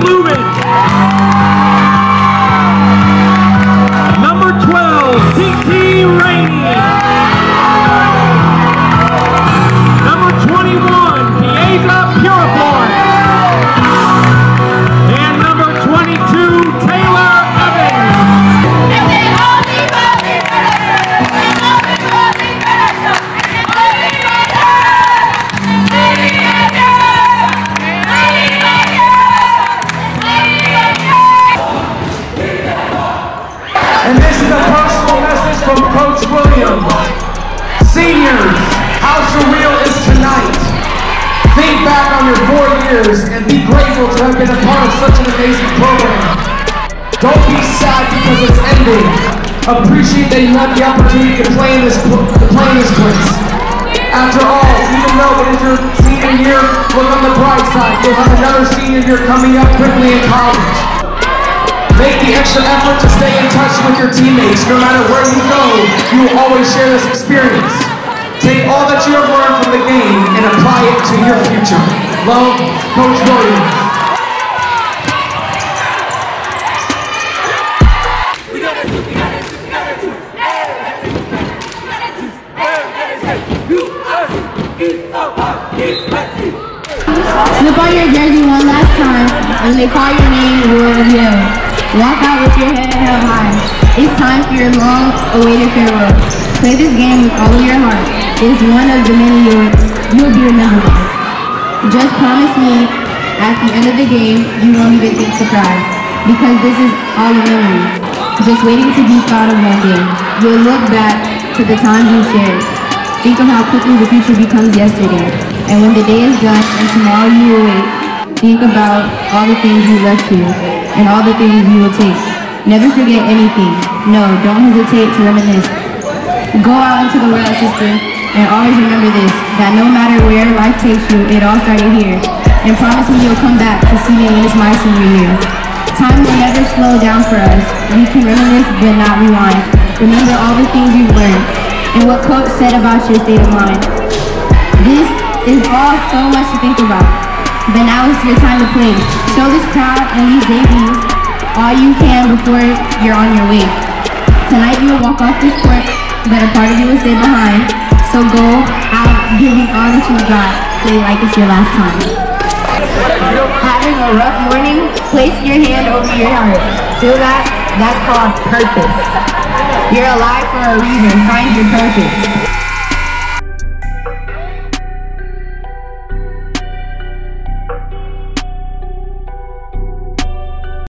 Lubin. Number 12, T.T. Rainey. Number 21, Piega Purifoy. And number 22, Taylor Evans. And this is a personal message from Coach Williams. Seniors, how surreal is tonight? Think back on your 4 years and be grateful to have been a part of such an amazing program. Don't be sad because it's ending. Appreciate that you had the opportunity to play in this place. After all, even though it is your senior year, look on the bright side. You'll have another senior year coming up quickly in college. Make the extra effort to stay in touch with your teammates. No matter where you go, you will always share this experience. Take all that you have learned from the game and apply it to your future. Love, Coach Williams. Slip on your jersey one last time. When they call your name, roar and yell. Walk out with your head held high. It's time for your long-awaited farewell. Play this game with all of your heart. It's one of the many you'll be remembered by. Just promise me, at the end of the game, you won't even think to cry. Because this is all a memory. Just waiting to be thought of one day. You'll look back to the times you shared. Think of how quickly the future becomes yesterday. And when the day is done and tomorrow you awake, think about all the things you left here and all the things you will take. Never forget anything. No, don't hesitate to reminisce. Go out into the world, sister, and always remember this, that no matter where life takes you, it all started here. And promise me you'll come back to see me when it's my senior year. Time will never slow down for us. We can reminisce but not rewind. Remember all the things you've learned and what Coach said about your state of mind. This is all so much to think about. But now it's your time to play. Show this crowd and these babies all you can before you're on your way. Tonight you will walk off this court, but a part of you will stay behind. So go out giving all that you've got. Play like it's your last time. Having a rough morning? Place your hand over your heart. Feel that? That's called purpose. You're alive for a reason. Find your purpose.